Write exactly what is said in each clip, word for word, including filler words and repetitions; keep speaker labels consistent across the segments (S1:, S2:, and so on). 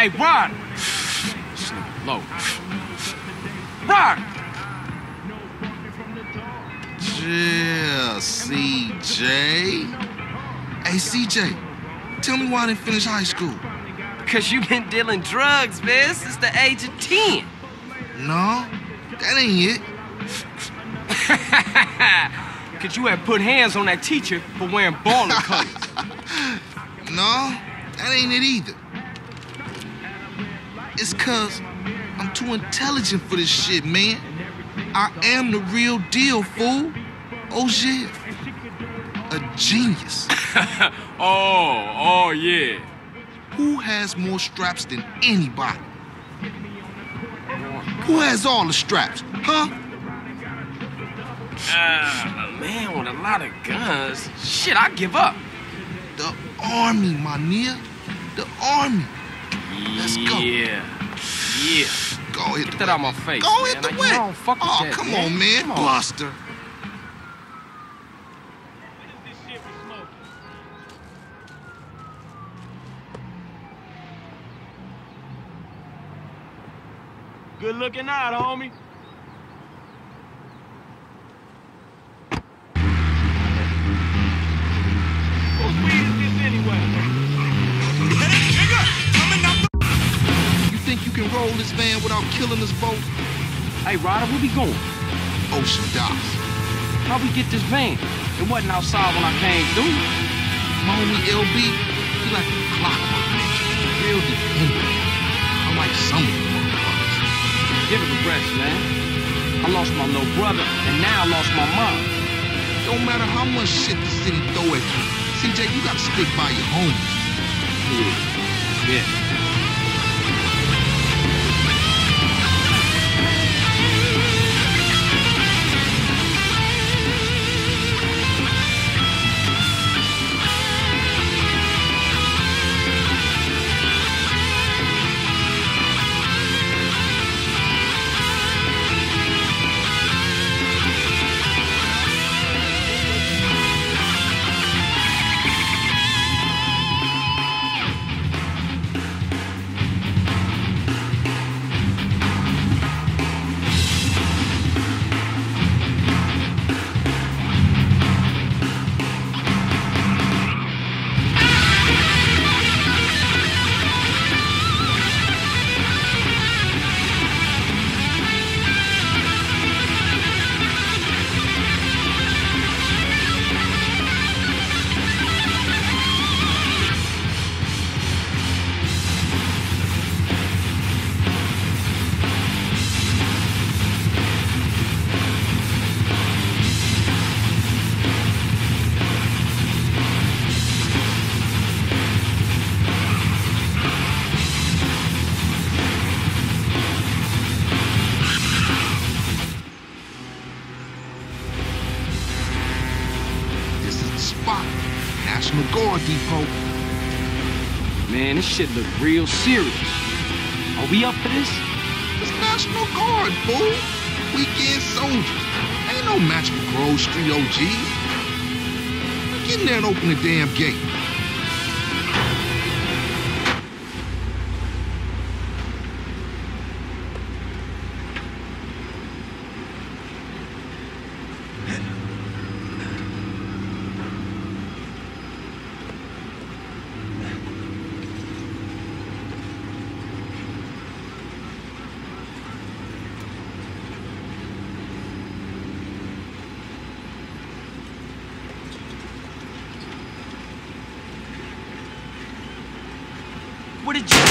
S1: Hey, Ryder! Sleep low. Ryder!
S2: Yeah, C J. Hey, C J, tell me why I didn't finish high school.
S1: Because you been dealing drugs, man, since the age of ten.
S2: No, that ain't it.
S1: Because you had put hands on that teacher for wearing baller colors.
S2: No, that ain't it either. It's cause I'm too intelligent for this shit, man. I am the real deal, fool. Oh, yeah. A genius.
S1: oh, oh, yeah.
S2: Who has more straps than anybody? Who has all the straps, huh?
S1: Uh, a man with a lot of guns. Shit, I give up.
S2: The army, my nigga. The army. Let's go.
S1: Yeah. Yeah.
S2: Go hit
S1: Get
S2: the
S1: that
S2: way.
S1: out my face,
S2: Go
S1: man.
S2: hit the
S1: Like,
S2: way.
S1: you don't fuck with
S2: Oh,
S1: that,
S2: come
S1: man.
S2: on, man.
S1: Come on.
S2: Buster.
S1: Good looking out, homie. Whose weed is this anyway?
S2: You think you can roll this van without killing us both?
S1: Hey, Ryder, where we going?
S2: Ocean docks.
S1: How we get this van? It wasn't outside when I came through.
S2: My homie L B, he like a clockwork ninja. Real dependable. I like some of the motherfuckers.
S1: Give it a rest, man. I lost my little brother, and now I lost my mom.
S2: Don't matter how much shit the city throw at you, C J, you gotta stick by your homies.
S1: Yeah. Yeah.
S2: National Guard Depot.
S1: Man, this shit look real serious. Are we up for this?
S2: It's National Guard, fool. Weekend soldiers. Ain't no match for Grove Street O Gs. Get in there and open the damn gate.
S1: What did you...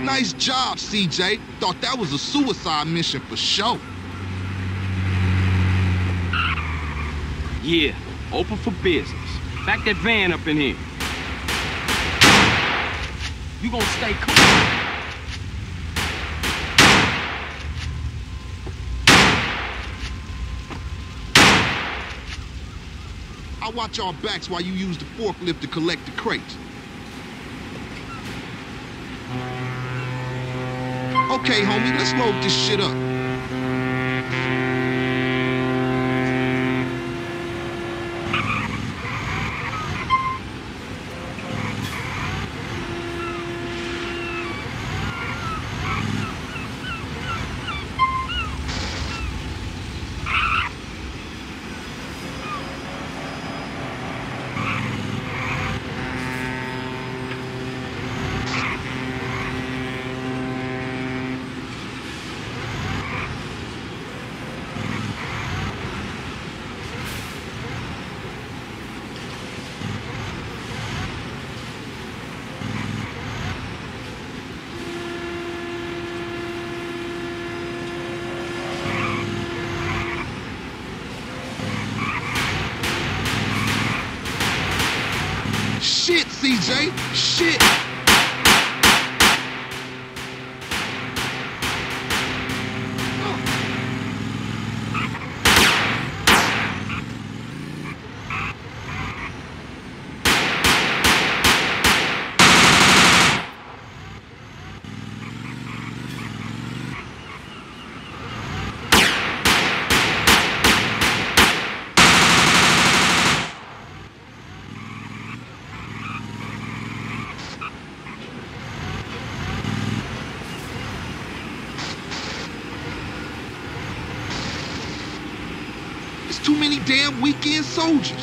S2: Nice job, C J. Thought that was a suicide mission for sure.
S1: Yeah, open for business. Back that van up in here. You gonna stay cool?
S2: I'll watch our backs while you use the forklift to collect the crates. Okay, homie, let's load this shit up. Shit, C J! Shit! It's too many damn weekend soldiers.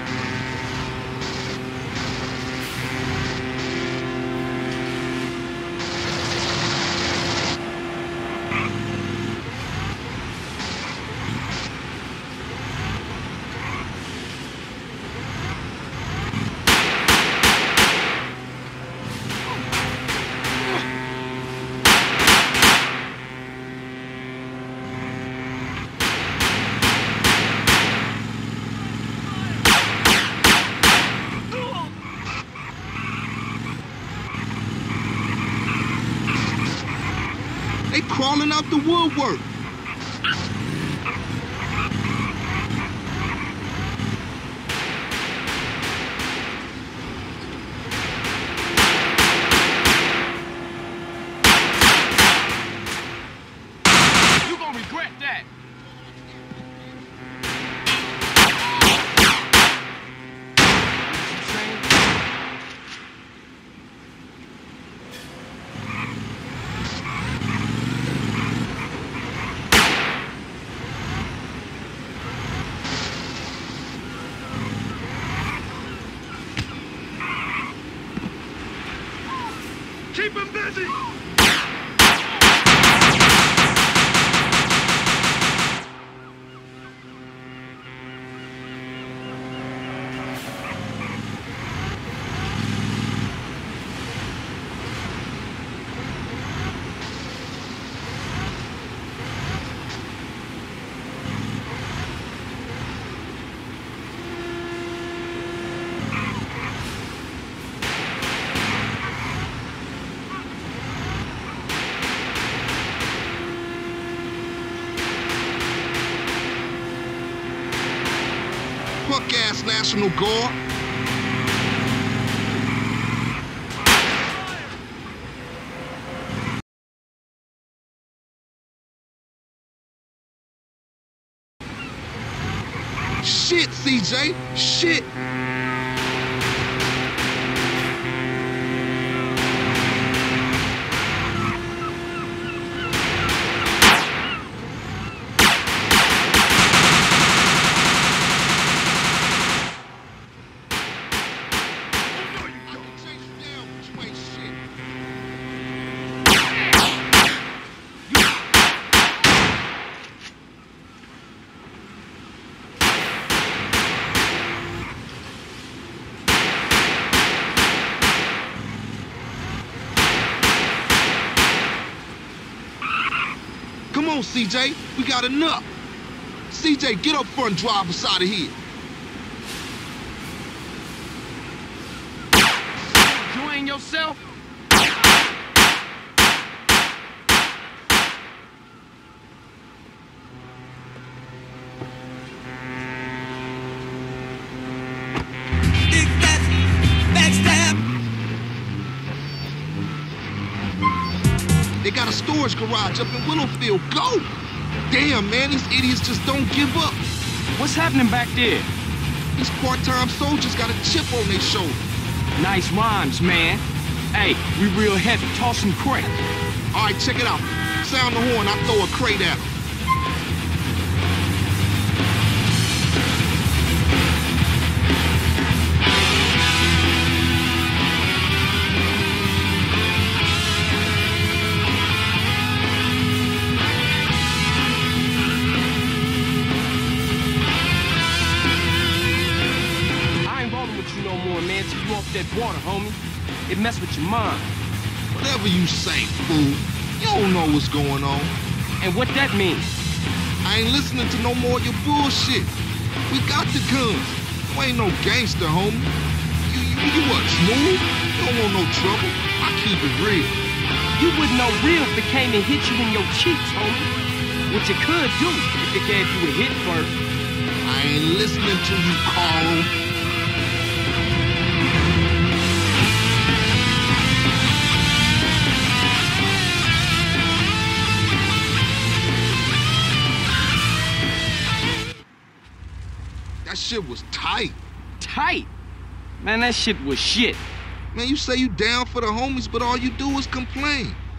S2: They crawling out the woodwork.
S1: You gonna regret that. Keep him busy!
S2: Punk-ass National Guard. Shit, C J, shit. on, C J. We got enough. C J, get up front and drive us out of here.
S1: Enjoying yourself?
S2: They got a storage garage up in Willowfield. Go! Damn, man, these idiots just don't give up.
S1: What's happening back there?
S2: These part-time soldiers got a chip on their shoulder.
S1: Nice rhymes, man. Hey, we real heavy. Toss some crate.
S2: All right, check it out. Sound the horn, I'll throw a crate at them.
S1: That water, homie. It messed with your mind.
S2: Whatever you say, fool. You don't know what's going on.
S1: And what that means?
S2: I ain't listening to no more of your bullshit. We got the guns. You ain't no gangster, homie. You, you, you what, smooth? You don't want no trouble. I keep it real.
S1: You wouldn't know real if it came and hit you in your cheeks, homie. What you could do if it gave you a hit first.
S2: I ain't listening to you, Carl. That shit was tight.
S1: Tight? Man, that shit was shit.
S2: Man, you say you down for the homies, but all you do is complain.